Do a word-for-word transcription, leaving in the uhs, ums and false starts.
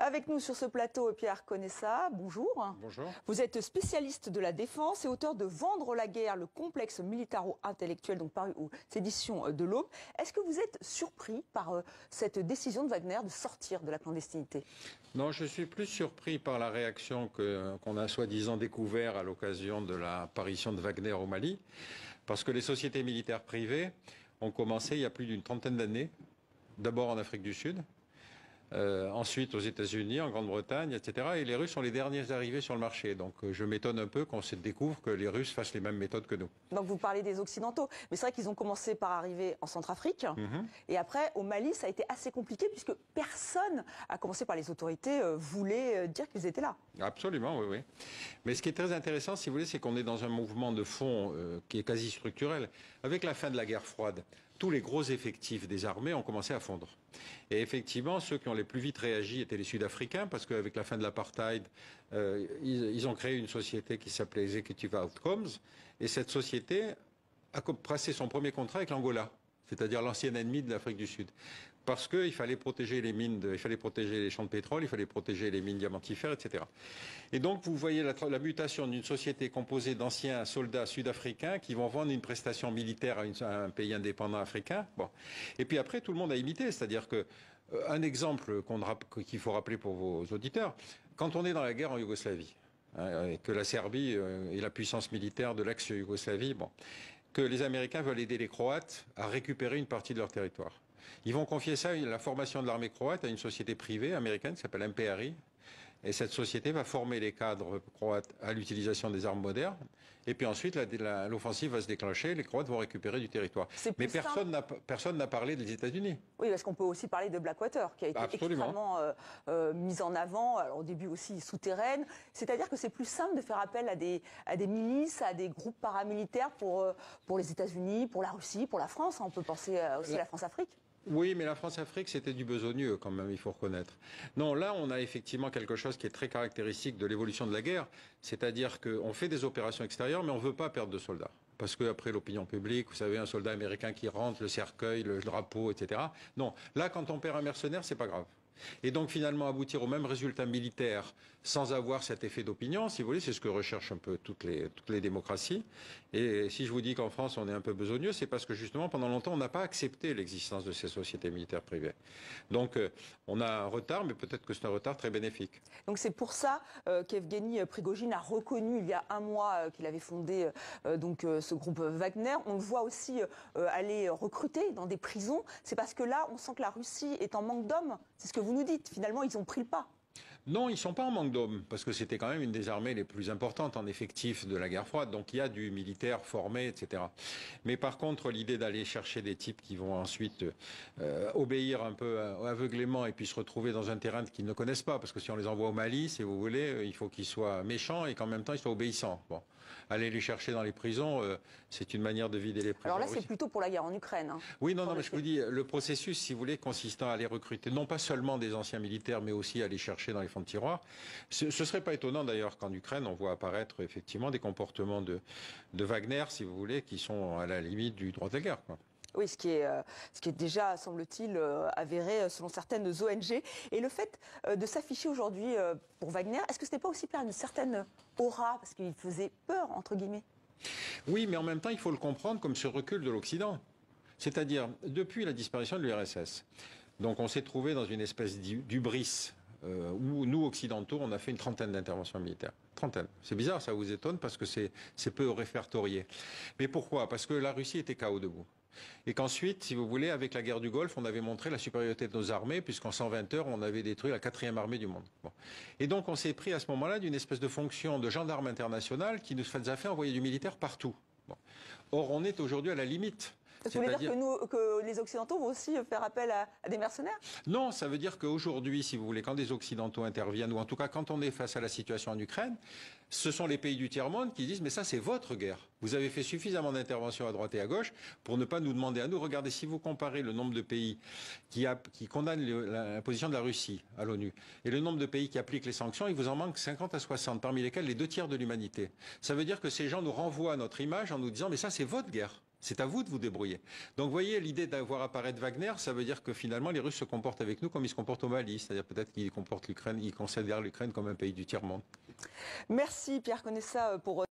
Avec nous sur ce plateau, Pierre Conessa, bonjour. Bonjour. Vous êtes spécialiste de la défense et auteur de Vendre la guerre, le complexe militaro-intellectuel, donc paru aux éditions de l'Aube. Est-ce que vous êtes surpris par euh, cette décision de Wagner de sortir de la clandestinité? Non, je suis plus surpris par la réaction que, qu'on a soi-disant découvert à l'occasion de l'apparition de Wagner au Mali, parce que les sociétés militaires privées ont commencé il y a plus d'une trentaine d'années, d'abord en Afrique du Sud, Euh, ensuite aux États-Unis, en Grande-Bretagne, et cetera. Et les Russes sont les derniers arrivés sur le marché. Donc euh, je m'étonne un peu qu'on se découvre que les Russes fassent les mêmes méthodes que nous. Donc vous parlez des Occidentaux. Mais c'est vrai qu'ils ont commencé par arriver en Centrafrique. Mm-hmm. Et après, au Mali, ça a été assez compliqué puisque personne, à commencer par les autorités, euh, voulait euh, dire qu'ils étaient là. Absolument, oui, oui. Mais ce qui est très intéressant, si vous voulez, c'est qu'on est dans un mouvement de fond euh, qui est quasi structurel. Avec la fin de la guerre froide, tous les gros effectifs des armées ont commencé à fondre. Et effectivement, ceux qui ont les plus vite réagi étaient les Sud-Africains, parce qu'avec la fin de l'apartheid, euh, ils, ils ont créé une société qui s'appelait Executive Outcomes, et cette société a passé son premier contrat avec l'Angola, c'est-à-dire l'ancien ennemi de l'Afrique du Sud. Parce qu'il fallait protéger les mines, de, il fallait protéger les champs de pétrole, il fallait protéger les mines diamantifères, et cetera. Et donc, vous voyez la, la mutation d'une société composée d'anciens soldats sud-africains qui vont vendre une prestation militaire à, une, à un pays indépendant africain. Bon. Et puis après, tout le monde a imité. C'est-à-dire que, euh, un exemple qu'on, qu'il faut rappeler pour vos auditeurs, quand on est dans la guerre en Yougoslavie, hein, et que la Serbie euh, est la puissance militaire de l'ex-Yougoslavie, bon, que les Américains veulent aider les Croates à récupérer une partie de leur territoire. Ils vont confier ça, la formation de l'armée croate, à une société privée américaine qui s'appelle M P R I. Et cette société va former les cadres croates à l'utilisation des armes modernes. Et puis ensuite, l'offensive va se déclencher, les Croates vont récupérer du territoire. Mais personne n'a personne n'a parlé des États-Unis. Oui, parce qu'on peut aussi parler de Blackwater, qui a été Absolument. extrêmement euh, euh, mise en avant, alors au début aussi souterraine. C'est-à-dire que c'est plus simple de faire appel à des, à des milices, à des groupes paramilitaires pour, euh, pour les États-Unis, pour la Russie, pour la France. On peut penser euh, aussi La... à la France-Afrique. Oui, mais la France-Afrique, c'était du besogneux quand même, il faut reconnaître. Non, là, on a effectivement quelque chose qui est très caractéristique de l'évolution de la guerre, c'est-à-dire qu'on fait des opérations extérieures, mais on ne veut pas perdre de soldats. Parce qu'après l'opinion publique, vous savez, un soldat américain qui rentre, le cercueil, le drapeau, et cetera. Non, là, quand on perd un mercenaire, c'est pas grave. Et donc finalement aboutir au même résultat militaire sans avoir cet effet d'opinion, si vous voulez, c'est ce que recherchent un peu toutes les, toutes les démocraties. Et si je vous dis qu'en France on est un peu besogneux, c'est parce que justement pendant longtemps on n'a pas accepté l'existence de ces sociétés militaires privées. Donc euh, on a un retard, mais peut-être que c'est un retard très bénéfique. Donc c'est pour ça euh, qu'Evgeny Prigojine a reconnu il y a un mois euh, qu'il avait fondé euh, donc euh, ce groupe Wagner. On le voit aussi euh, aller recruter dans des prisons. C'est parce que là on sent que la Russie est en manque d'hommes. C'est ce que vous nous dites. Finalement, ils ont pris le pas. Non, ils ne sont pas en manque d'hommes, parce que c'était quand même une des armées les plus importantes en effectif de la guerre froide. Donc il y a du militaire formé, et cetera. Mais par contre, l'idée d'aller chercher des types qui vont ensuite euh, obéir un peu aveuglément et puis se retrouver dans un terrain qu'ils ne connaissent pas, parce que si on les envoie au Mali, si vous voulez, il faut qu'ils soient méchants et qu'en même temps ils soient obéissants. Bon, aller les chercher dans les prisons, euh, c'est une manière de vider les prisons. Alors là, c'est plutôt pour la guerre en Ukraine. Hein, oui, non, non, mais je vous dis, le processus, si vous voulez, consistant à les recruter, non pas seulement des anciens militaires, mais aussi à les chercher dans les fonds de tiroir. Ce ne serait pas étonnant d'ailleurs qu'en Ukraine, on voit apparaître effectivement des comportements de, de Wagner, si vous voulez, qui sont à la limite du droit de la guerre, quoi. Oui, ce qui est, euh, ce qui est déjà, semble-t-il, euh, avéré selon certaines O N G. Et le fait euh, de s'afficher aujourd'hui euh, pour Wagner, est-ce que ce n'est pas aussi plein d'une certaine aura, parce qu'il faisait peur, entre guillemets? Oui, mais en même temps, il faut le comprendre comme ce recul de l'Occident. C'est-à-dire, depuis la disparition de l'U R S S, donc on s'est trouvé dans une espèce d'hubris, Euh, où nous, occidentaux, on a fait une trentaine d'interventions militaires. Trentaine. C'est bizarre, ça vous étonne, parce que c'est peu répertorié. Mais pourquoi? Parce que la Russie était K O debout. Et qu'ensuite, si vous voulez, avec la guerre du Golfe, on avait montré la supériorité de nos armées, puisqu'en cent vingt heures, on avait détruit la quatrième armée du monde. Bon. Et donc, on s'est pris à ce moment-là d'une espèce de fonction de gendarme international qui nous a fait envoyer du militaire partout. Bon. Or, on est aujourd'hui à la limite. Vous voulez dire que, nous, que les Occidentaux vont aussi faire appel à, à des mercenaires? Non, ça veut dire qu'aujourd'hui, si vous voulez, quand des Occidentaux interviennent, ou en tout cas quand on est face à la situation en Ukraine, ce sont les pays du tiers-monde qui disent « mais ça c'est votre guerre. Vous avez fait suffisamment d'interventions à droite et à gauche pour ne pas nous demander à nous. Regardez, si vous comparez le nombre de pays qui, a, qui condamnent le, la, la position de la Russie à l'ONU et le nombre de pays qui appliquent les sanctions, il vous en manque cinquante à soixante, parmi lesquels les deux tiers de l'humanité. Ça veut dire que ces gens nous renvoient à notre image en nous disant « mais ça c'est votre guerre ». C'est à vous de vous débrouiller. Donc, vous voyez, l'idée d'avoir apparaître Wagner, ça veut dire que finalement, les Russes se comportent avec nous comme ils se comportent au Mali. C'est-à-dire peut-être qu'ils comportent l'Ukraine, ils considèrent l'Ukraine comme un pays du tiers-monde. Merci Pierre Conessa pour